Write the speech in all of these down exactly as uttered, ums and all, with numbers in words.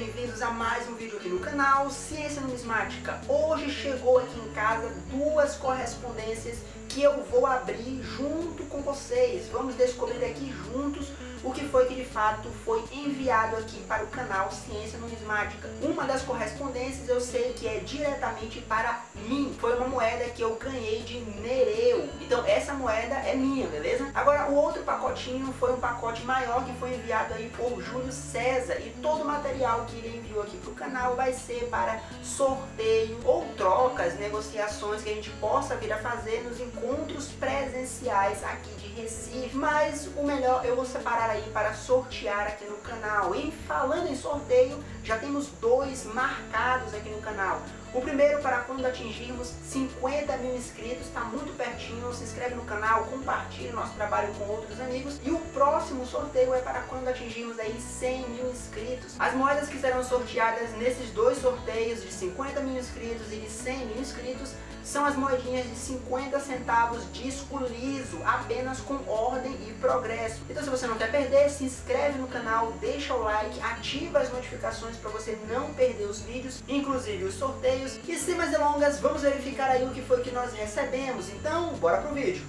bem-vindos a mais um vídeo aqui no canal Ciência Numismática. Hoje chegou aqui em casa duas correspondências que eu vou abrir junto com vocês. Vamos descobrir aqui juntos o que foi que de fato foi enviado aqui para o canal Ciência Numismática. Uma das correspondências eu sei que é diretamente para mim. Foi uma moeda que eu ganhei de Nereu. Então essa moeda é minha, beleza? Agora o outro pacotinho foi um pacote maior que foi enviado aí por Júlio César. E todo o material que ele enviou aqui para o canal vai ser para sorteio ou trocas, negociações que a gente possa vir a fazer nos encontros presenciais aqui de Recife. Mas o melhor eu vou separar aí para sortear aqui no canal. E falando em sorteio, já temos dois marcados aqui no canal. O primeiro para quando atingirmos cinquenta mil inscritos, está muito pertinho. Se inscreve no canal, compartilhe nosso trabalho com outros amigos. E o próximo sorteio é para quando atingirmos aí cem mil inscritos. As moedas que serão sorteadas nesses dois sorteios de cinquenta mil inscritos e de cem mil inscritos são as moedinhas de cinquenta centavos disco liso, apenas com ordem e progresso. Então se você não quer perder, se inscreve no canal, deixa o like, ativa as notificações para você não perder os vídeos, inclusive os sorteios. E sem mais delongas, vamos verificar aí o que foi que nós recebemos. Então, bora pro vídeo.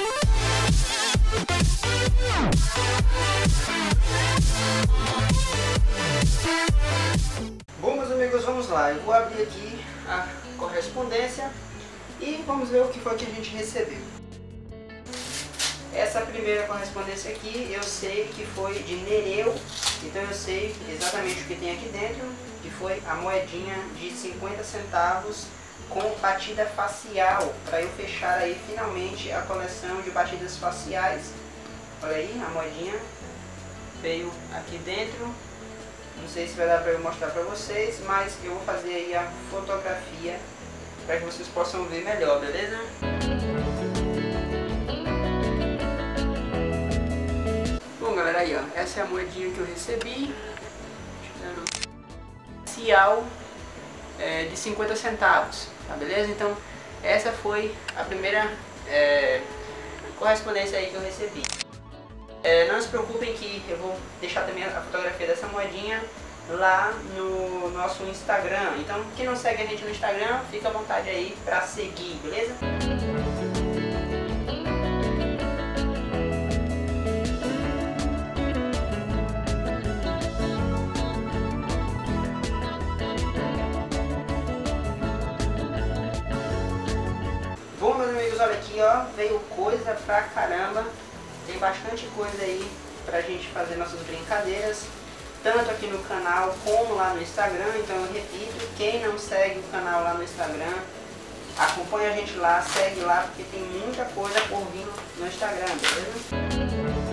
Bom, meus amigos, vamos lá. Eu vou abrir aqui a correspondência e vamos ver o que foi que a gente recebeu. Essa primeira correspondência aqui eu sei que foi de Nereu, então eu sei exatamente o que tem aqui dentro, que foi a moedinha de cinquenta centavos com batida facial, para eu fechar aí finalmente a coleção de batidas faciais. Olha aí, a moedinha veio aqui dentro. Não sei se vai dar para eu mostrar para vocês, mas eu vou fazer aí a fotografia para que vocês possam ver melhor, beleza? Bom, galera, aí ó, essa é a moedinha que eu recebi, facial é, de cinquenta centavos, tá beleza? Então essa foi a primeira é, correspondência aí que eu recebi. É, não se preocupem que eu vou deixar também a fotografia dessa moedinha lá no nosso Instagram. Então quem não segue a gente no Instagram, fica à vontade aí pra seguir, beleza? Bom, meus amigos, olha aqui ó, veio coisa pra caramba. Tem bastante coisa aí pra gente fazer nossas brincadeiras, tanto aqui no canal como lá no Instagram. Então eu repito, quem não segue o canal lá no Instagram, acompanha a gente lá, segue lá, porque tem muita coisa por vir no Instagram, beleza?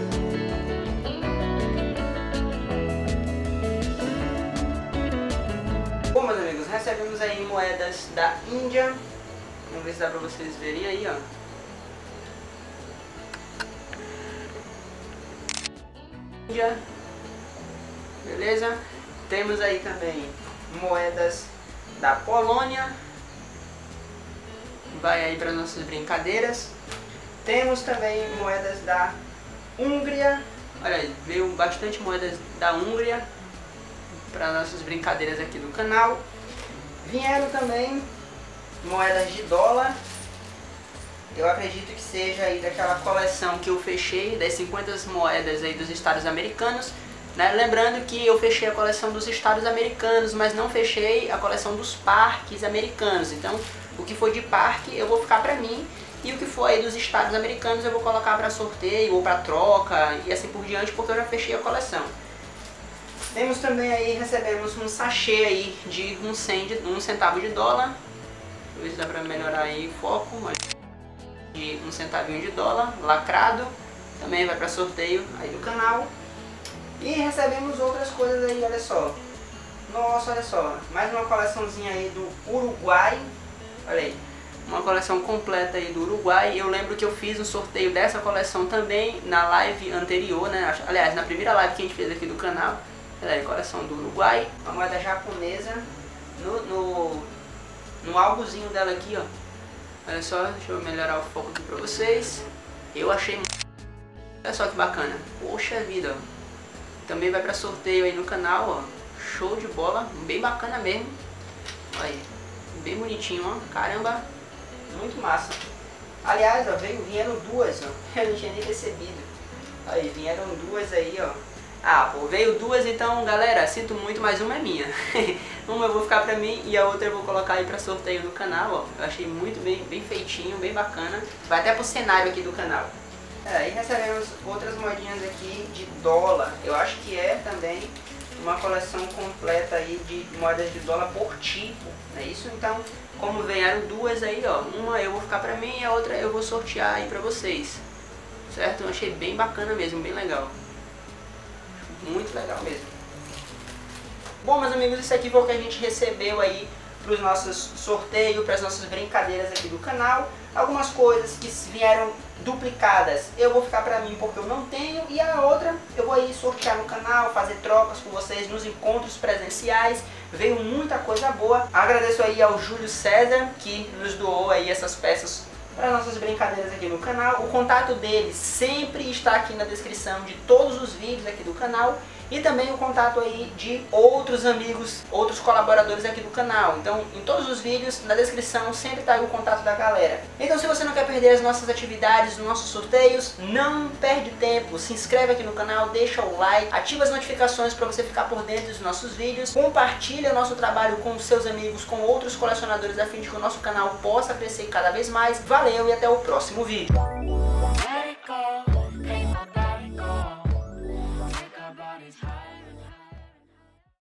Bom, meus amigos, recebemos aí moedas da Índia. Vamos ver se dá pra vocês verem aí, ó. Índia. Beleza? Temos aí também moedas da Polônia. Vai aí para nossas brincadeiras. Temos também moedas da Hungria. Olha aí, veio bastante moedas da Hungria para nossas brincadeiras aqui do canal. Vieram também moedas de dólar. Eu acredito que seja aí daquela coleção que eu fechei, das cinquenta moedas aí dos Estados Americanos, né? Lembrando que eu fechei a coleção dos Estados Americanos, mas não fechei a coleção dos parques americanos. Então, o que foi de parque eu vou ficar pra mim, e o que foi aí dos Estados Americanos eu vou colocar para sorteio ou para troca e assim por diante, porque eu já fechei a coleção. Temos também aí, recebemos um sachê aí de um, cem de, um centavo de dólar. Deixa eu ver se dá pra melhorar aí o foco. De um centavinho de dólar, lacrado, também vai para sorteio aí do canal. E recebemos outras coisas aí, olha só. Nossa, olha só, mais uma coleçãozinha aí do Uruguai. Olha aí, uma coleção completa aí do Uruguai. Eu lembro que eu fiz um sorteio dessa coleção também na live anterior, né? Aliás, na primeira live que a gente fez aqui do canal. Olha aí, coleção do Uruguai, uma moeda japonesa no, no, no algozinho dela aqui, ó. Olha só, deixa eu melhorar o foco aqui pra vocês. Eu achei... Olha só que bacana. Poxa vida, ó. Também vai pra sorteio aí no canal, ó. show de bola, bem bacana mesmo. Olha aí, bem bonitinho, ó. Caramba, muito massa. Aliás, ó, veio, vieram duas, ó. Eu não tinha nem percebido. Aí, vieram duas aí, ó. Ah, pô, veio duas, então, galera, sinto muito, mas uma é minha. Uma eu vou ficar pra mim e a outra eu vou colocar aí pra sorteio no canal, ó. Eu achei muito bem, bem feitinho, bem bacana. Vai até pro cenário aqui do canal. É, e recebemos outras moedinhas aqui de dólar. Eu acho que é também uma coleção completa aí de moedas de dólar por tipo, não é isso? Então, como vieram duas aí, ó, uma eu vou ficar pra mim e a outra eu vou sortear aí pra vocês. Certo? Eu achei bem bacana mesmo, bem legal. Muito legal mesmo. Bom, meus amigos, isso aqui foi o que a gente recebeu aí para os nossos sorteios, para as nossas brincadeiras aqui do canal. Algumas coisas que vieram duplicadas eu vou ficar para mim porque eu não tenho, e a outra eu vou aí sortear no canal, fazer trocas com vocês nos encontros presenciais. Veio muita coisa boa. Agradeço aí ao Júlio César que nos doou aí essas peças para nossas brincadeiras aqui no canal. O contato dele sempre está aqui na descrição de todos os vídeos aqui do canal. E também o contato aí de outros amigos, outros colaboradores aqui do canal. Então, em todos os vídeos, na descrição, sempre está aí o contato da galera. Então, se você não quer perder as nossas atividades, os nossos sorteios, não perde tempo. Se inscreve aqui no canal, deixa o like, ativa as notificações para você ficar por dentro dos nossos vídeos. Compartilha o nosso trabalho com os seus amigos, com outros colecionadores, a fim de que o nosso canal possa crescer cada vez mais. Valeu e até o próximo vídeo.